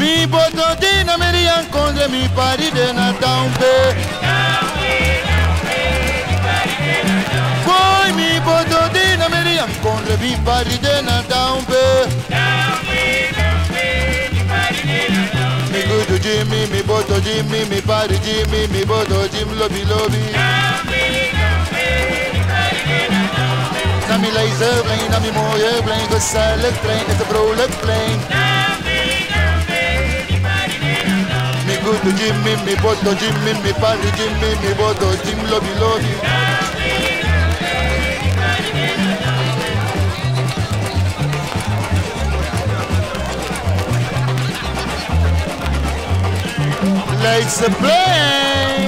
Mi boto di na meri incontre mi pari de na tampe. Poi mi boto di na meri incontre mi pari de na tampe. Mi gudo Jimmy, mi boto Jimmy, mi pari Jimmy, mi boto Jim lobby lobby. Na mi Leidseplein, na mi mooie plein, gezellig plein, het is een vrolijk plein. Mi gudo Jimmy, mi boto Jimmy, mi pari Jimmy, mi boto Jim lobby lobby. Leidseplein.